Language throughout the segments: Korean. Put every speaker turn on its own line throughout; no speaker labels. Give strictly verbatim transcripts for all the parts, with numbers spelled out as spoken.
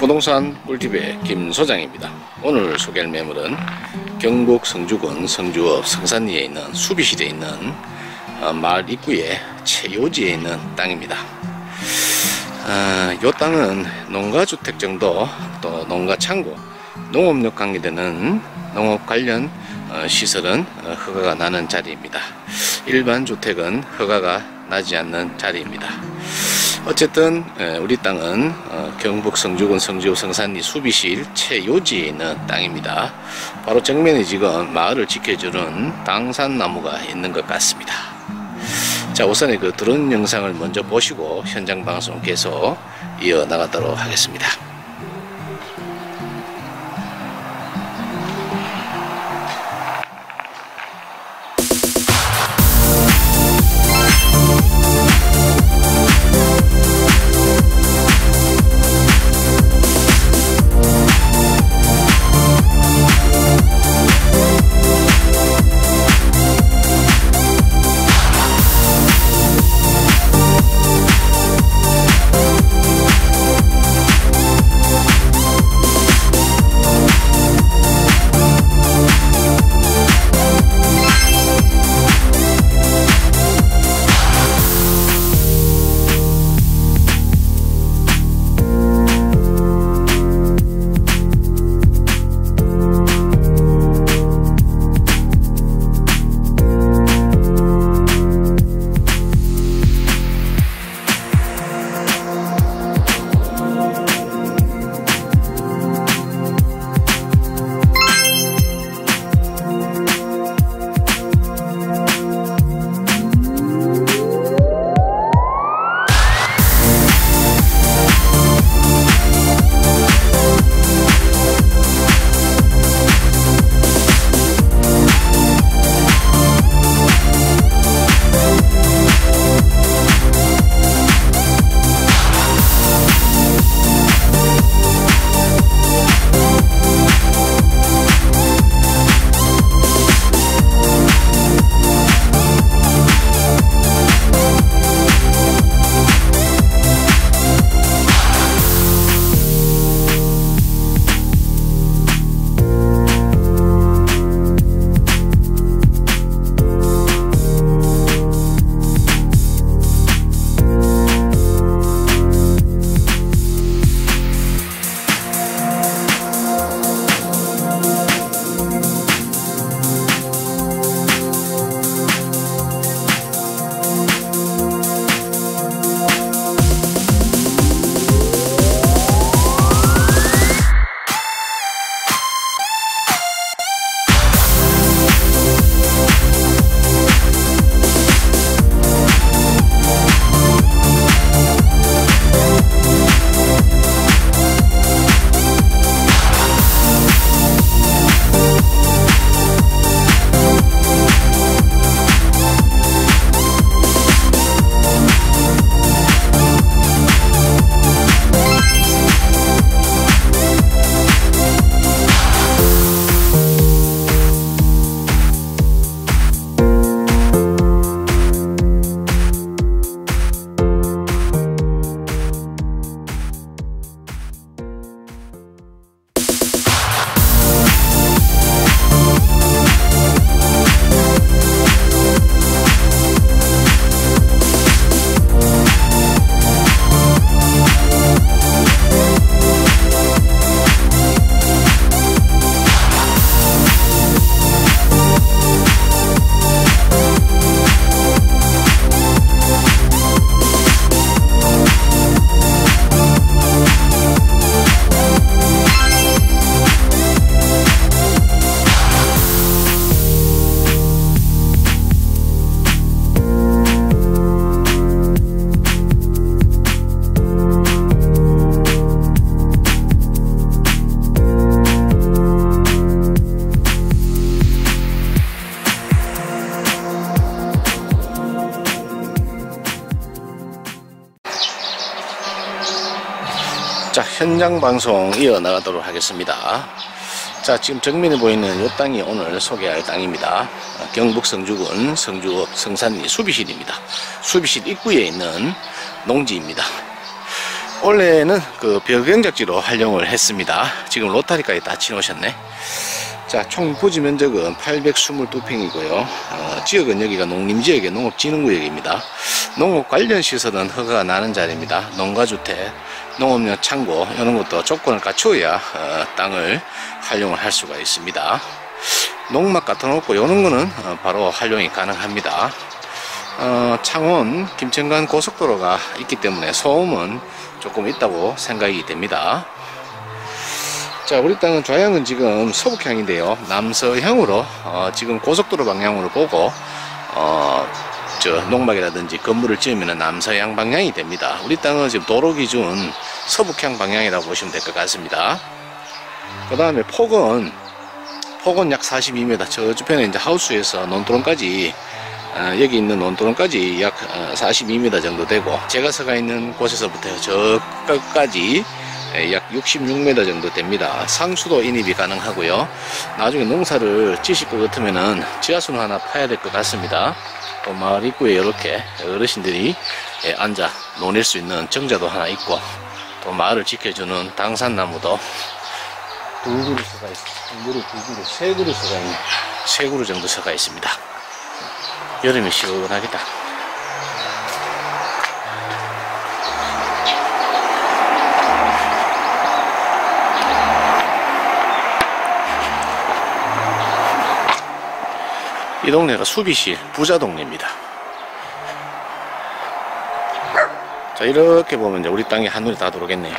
부동산 꿀팁의 김 소장입니다. 오늘 소개할 매물은 경북 성주군 성주읍 성산리에 있는 수비실에 있는 어, 마을 입구에 최요지에 있는 땅입니다. 어, 이 땅은 농가주택 정도, 또 농가창고, 농업력 관계되는 농업 관련 어, 시설은 어, 허가가 나는 자리입니다. 일반 주택은 허가가 나지 않는 자리입니다. 어쨌든 우리 땅은 경북 성주군 성주읍 성산리 수비실 최요지에 있는 땅입니다. 바로 정면에 지금 마을을 지켜주는 당산나무가 있는 것 같습니다. 자, 우선 그 드론 영상을 먼저 보시고 현장 방송 계속 이어나가도록 하겠습니다. 자, 현장 방송 이어나가도록 하겠습니다. 자, 지금 정면에 보이는 이 땅이 오늘 소개할 땅입니다. 경북 성주군 성주읍 성산리 수비실입니다. 수비실 입구에 있는 농지입니다. 원래는 그 벼경작지로 활용을 했습니다. 지금 로타리까지 다 치놓으셨네. 자, 총 부지 면적은 팔백이십이 평이고요. 어, 지역은 여기가 농림지역의 농업진흥구역입니다. 농업 관련 시설은 허가가 나는 자리입니다. 농가주택, 농업용 창고 이런 것도 조건을 갖추어야 어, 땅을 활용을 할 수가 있습니다. 농막 갖다 놓고 이런 거는 어, 바로 활용이 가능합니다. 어, 창원 김천간 고속도로가 있기 때문에 소음은 조금 있다고 생각이 됩니다. 자, 우리 땅은 좌향은 지금 서북향인데요. 남서향으로 어, 지금 고속도로 방향으로 보고 어, 저 농막이라든지 건물을 지으면 남서향 방향이 됩니다. 우리 땅은 지금 도로 기준 서북향 방향이라고 보시면 될 것 같습니다. 그 다음에 폭은 폭은 약 사십이 미터. 저주편에 이제 하우스에서 논두렁까지 어, 여기 있는 논두렁까지 약 사십이 미터 정도 되고, 제가 서가 있는 곳에서부터 저 끝까지 약 육십육 미터 정도 됩니다. 상수도 인입이 가능하고요. 나중에 농사를 지실 것 같으면은 지하수는 하나 파야 될 것 같습니다. 또 마을 입구에 이렇게 어르신들이 앉아 논일 수 있는 정자도 하나 있고, 또 마을을 지켜주는 당산나무도 두 그루 서가 있습니다. 한 그루, 두 그루, 세 그루 서가 있는, 세 그루 정도 서가 있습니다. 여름이 시원하겠다. 이 동네가 수비시 부자 동네입니다. 자, 이렇게 보면 이제 우리 땅이 한눈에 다 들어오겠네요.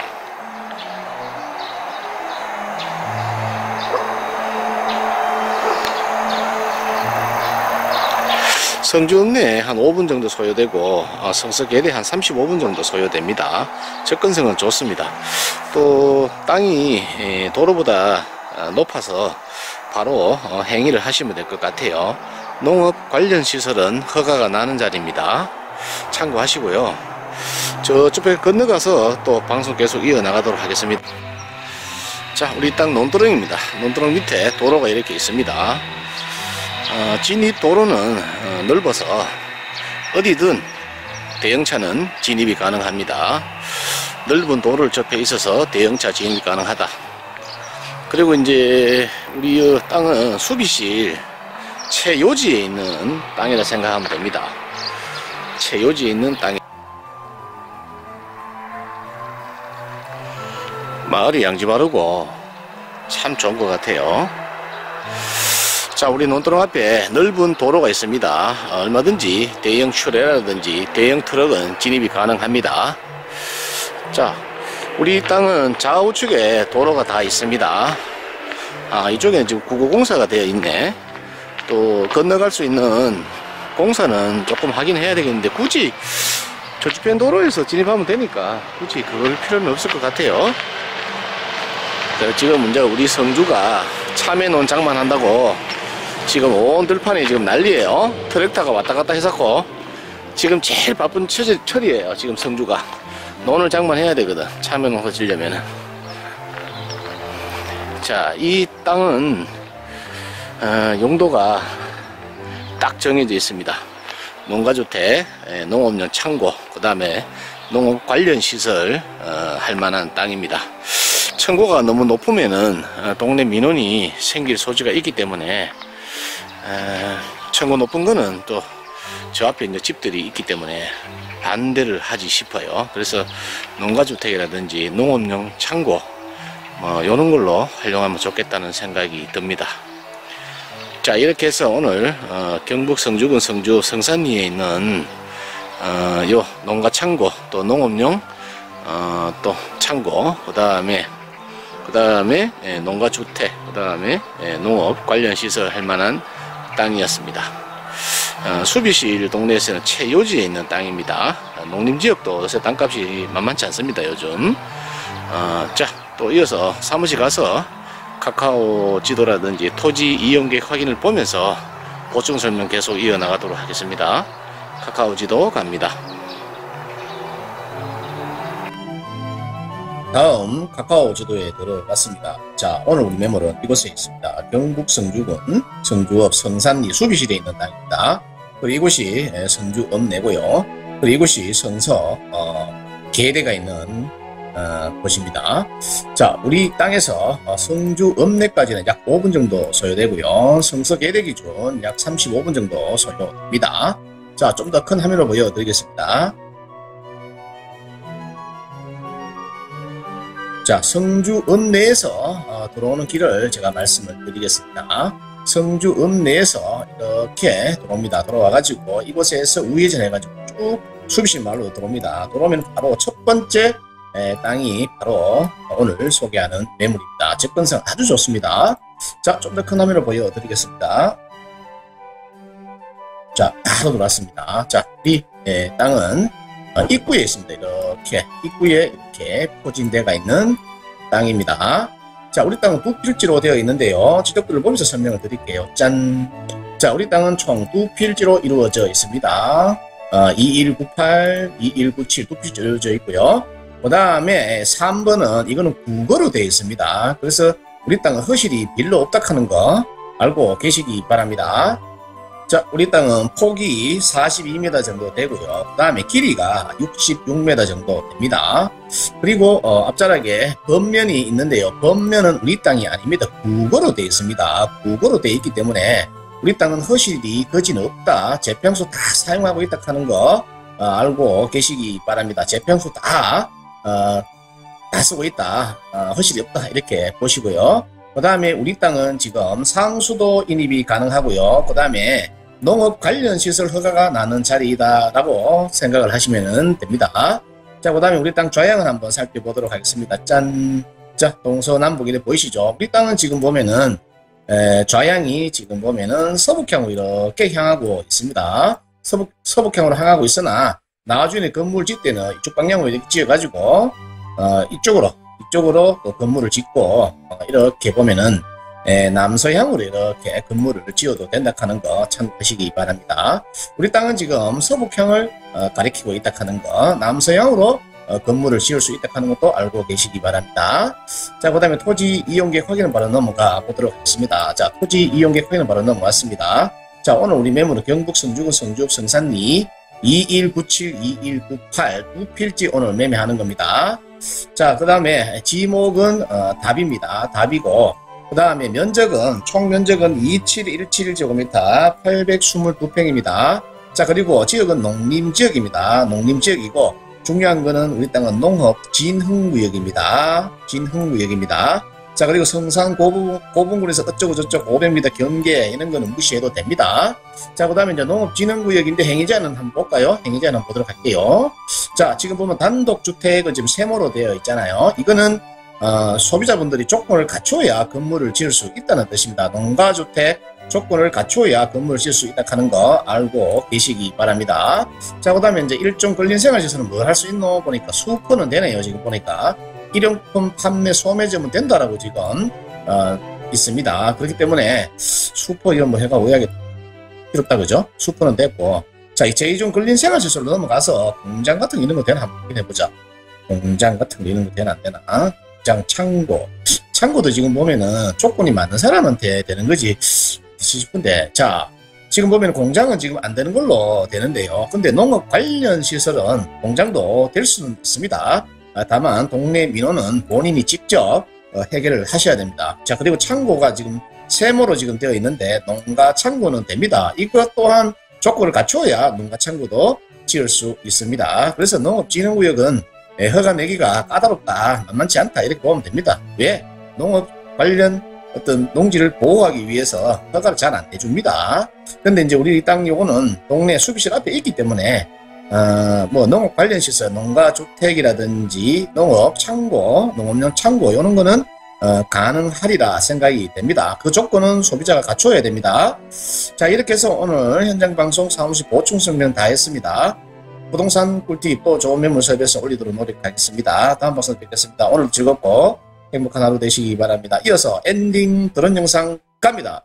성주읍내에 한 오 분 정도 소요되고, 어, 성서계대 한 삼십오 분 정도 소요됩니다. 접근성은 좋습니다. 또 땅이 에, 도로보다 어, 높아서 바로 어, 행위를 하시면 될 것 같아요. 농업 관련 시설은 허가가 나는 자리입니다. 참고하시고요. 저쪽에 건너가서 또 방송 계속 이어나가도록 하겠습니다. 자, 우리 땅 논두렁입니다. 논두렁 밑에 도로가 이렇게 있습니다. 어, 진입 도로는 어, 넓어서 어디든 대형차는 진입이 가능합니다. 넓은 도로를 접해 있어서 대형차 진입이 가능하다. 그리고 이제 우리 땅은 수비실 최요지에 있는 땅이라 생각하면 됩니다. 최요지에 있는 땅이 마을이 양지바르고 참 좋은 것 같아요. 자, 우리 논두렁 앞에 넓은 도로가 있습니다. 얼마든지 대형 슈레라든지 대형 트럭은 진입이 가능합니다. 자, 우리 땅은 좌우측에 도로가 다 있습니다. 아, 이쪽에는 지금 구고공사가 되어 있네. 또 건너갈 수 있는 공사는 조금 확인해야 되겠는데, 굳이 저주편 도로에서 진입하면 되니까 굳이 그럴 필요는 없을 것 같아요. 자, 지금 문제가 우리 성주가 참외 논장만 한다고 지금 온 들판이 지금 난리예요. 트랙터가 왔다 갔다 해서고 지금 제일 바쁜 처지, 철이에요. 지금 성주가 논을 장만해야 되거든, 참외 농사 지려면은. 자, 이 땅은 어, 용도가 딱 정해져 있습니다. 농가주택, 예, 농업용 창고, 그 다음에 농업 관련 시설 어, 할 만한 땅입니다. 층고가 너무 높으면은 어, 동네 민원이 생길 소지가 있기 때문에 어, 층고 높은 거는 또 저 앞에 이제 집들이 있기 때문에 반대를 하지 싶어요. 그래서 농가주택이라든지 농업용 창고 뭐 이런 걸로 활용하면 좋겠다는 생각이 듭니다. 자, 이렇게 해서 오늘 어, 경북 성주군 성주 성산리에 있는 어, 요 농가 창고, 또 농업용 어, 또 창고, 그 다음에 그 다음에 예, 농가주택, 그 다음에 예, 농업 관련 시설 할 만한 땅이었습니다. 어, 수비실 동네에서는 최요지에 있는 땅입니다. 어, 농림지역도 요새 땅값이 만만치 않습니다, 요즘. 어, 자, 또 이어서 사무실 가서 카카오 지도라든지 토지 이용 계획 확인을 보면서 보충 설명 계속 이어나가도록 하겠습니다. 카카오 지도 갑니다. 다음 카카오 지도에 들어갔습니다. 자, 오늘 우리 매물은 이곳에 있습니다. 경북 성주군 성주읍 성산리 수비실에 있는 땅입니다. 그리고 이곳이 성주읍 내고요. 그리고 이곳이 성서 어, 계대가 있는 어, 곳입니다. 자, 우리 땅에서 어, 성주 읍내까지는 약 오 분 정도 소요되고요. 성서 계대 기준 약 삼십오 분 정도 소요됩니다. 자, 좀 더 큰 화면으로 보여드리겠습니다. 자, 성주 읍내에서 어, 들어오는 길을 제가 말씀을 드리겠습니다. 성주 읍내에서 이렇게 들어옵니다. 들어와가지고 이곳에서 우회전해가지고 쭉 수비실 마을로 들어옵니다. 들어오면 바로 첫 번째 에, 땅이 바로 오늘 소개하는 매물입니다. 접근성 아주 좋습니다. 자, 좀 더 큰 화면으로 보여드리겠습니다. 자, 바로 들어왔습니다. 자, 이 에, 땅은 어, 입구에 있습니다. 이렇게 입구에 이렇게 포진대가 있는 땅입니다. 자, 우리 땅은 두 필지로 되어 있는데요. 지적들을 보면서 설명을 드릴게요. 짠! 자, 우리 땅은 총 두 필지로 이루어져 있습니다. 어, 이일구팔, 이일구칠 두 필지로 이루어져 있고요. 그 다음에 삼 번은 이거는 국어로 되어 있습니다. 그래서 우리 땅은 허실이 별로 없다 하는 거 알고 계시기 바랍니다. 자, 우리 땅은 폭이 사십이 미터 정도 되고요. 그 다음에 길이가 육십육 미터 정도 됩니다. 그리고 어, 앞자락에 범면이 있는데요. 범면은 우리 땅이 아닙니다. 국어로 되어 있습니다. 국어로 되어 있기 때문에 우리 땅은 허실이 거진 없다. 재평수 다 사용하고 있다 하는 거 어, 알고 계시기 바랍니다. 재평수 다, 어, 다 쓰고 있다. 어, 허실이 없다. 이렇게 보시고요. 그 다음에 우리 땅은 지금 상수도 인입이 가능하고요. 그 다음에 농업 관련 시설 허가가 나는 자리이다 라고 생각을 하시면 됩니다. 자, 그 다음에 우리 땅 좌향을 한번 살펴보도록 하겠습니다. 짠! 자, 동서남북 이렇게 보이시죠? 우리 땅은 지금 보면은 에, 좌향이 지금 보면은 서북향으로 이렇게 향하고 있습니다. 서북, 서북향으로 향하고 있으나 나중에 건물 짓 때는 이쪽 방향으로 이렇게 지어가지고 어, 이쪽으로 이쪽으로 또 건물을 짓고 어, 이렇게 보면은 에, 남서향으로 이렇게 건물을 지어도 된다 하는 거 참고하시기 바랍니다. 우리 땅은 지금 서북향을 어, 가리키고 있다 하는 거, 남서향으로 어, 건물을 지을 수 있다 하는 것도 알고 계시기 바랍니다. 자, 그 다음에 토지 이용계획 확인은 바로 넘어가 보도록 하겠습니다. 자, 토지 이용계획 확인은 바로 넘어왔습니다. 자, 오늘 우리 매물은 경북 성주군 성주읍 성산리 이일구칠, 이일구팔 두 필지 오늘 매매하는 겁니다. 자, 그 다음에 지목은 어, 답입니다. 답이고, 그 다음에 면적은 총 면적은 이칠일칠 제곱미터 팔백이십이 평입니다. 자, 그리고 지역은 농림지역입니다. 농림지역이고 중요한 거는 우리 땅은 농업 진흥구역입니다. 진흥구역입니다. 자, 그리고 성산 고분, 고분군에서 어쩌고 저쩌고 오백 미터 경계 이런 거는 무시해도 됩니다. 자, 그 다음에 이제 농업진흥구역인데 행위자는 한번 볼까요? 행위자는 한번 보도록 할게요. 자, 지금 보면 단독주택은 지금 세모로 되어 있잖아요. 이거는 어, 소비자분들이 조건을 갖춰야 건물을 지을 수 있다는 뜻입니다. 농가주택 조건을 갖춰야 건물을 지을 수 있다 하는 거 알고 계시기 바랍니다. 자, 그 다음에 이제 일종 근린생활시설은 뭘 할 수 있노? 보니까 수퍼는 되네요. 지금 보니까 일용품 판매 소매점은 된다라고 지금 어, 있습니다. 그렇기 때문에 수퍼 이런 뭐 해가 오해하기 필요 없다 그죠? 수퍼는 됐고, 자, 제이종 근린생활시설로 넘어가서 공장 같은 이런 거 되나 한번 확인해보자. 공장 같은 거 이런 거 되나 안 되나? 공장, 창고. 창고도 지금 보면은 조건이 맞는 사람한테 되는 거지 싶은데, 자, 지금 보면 공장은 지금 안 되는 걸로 되는데요. 근데 농업 관련 시설은 공장도 될 수는 있습니다. 다만 동네 민원은 본인이 직접 해결을 하셔야 됩니다. 자, 그리고 창고가 지금 세모로 지금 되어 있는데 농가 창고는 됩니다. 이것 또한 조건을 갖춰야 농가 창고도 지을 수 있습니다. 그래서 농업진흥구역은 허가 내기가 까다롭다, 만만치 않다 이렇게 보면 됩니다. 왜? 농업 관련 어떤 농지를 보호하기 위해서 허가를 잘 안 내줍니다. 근데 이제 우리 땅 요거는 동네 수비실 앞에 있기 때문에 어, 뭐 농업 관련 시설, 농가 주택이라든지 농업 창고, 농업용 창고 이런 거는 어, 가능하리라 생각이 됩니다. 그 조건은 소비자가 갖춰야 됩니다. 자, 이렇게 해서 오늘 현장 방송 사무실 보충 설명 다 했습니다. 부동산 꿀팁 또 좋은 매물 서비스 올리도록 노력하겠습니다. 다음 방송 뵙겠습니다. 오늘 즐겁고 행복한 하루 되시기 바랍니다. 이어서 엔딩 드론 영상 갑니다.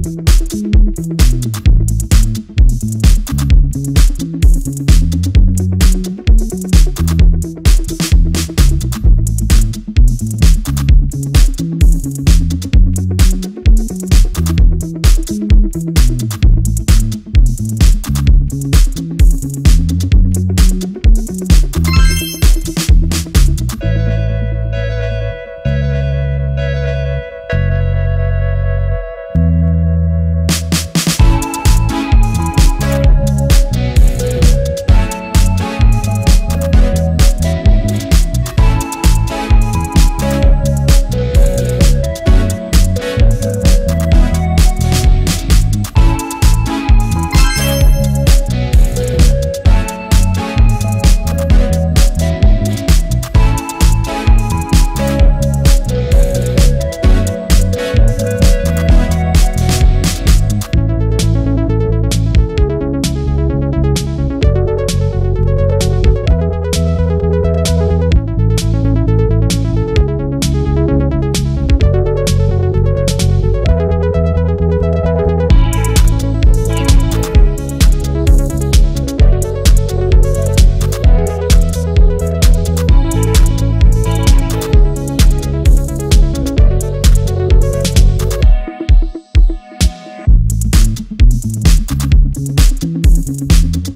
Thank you.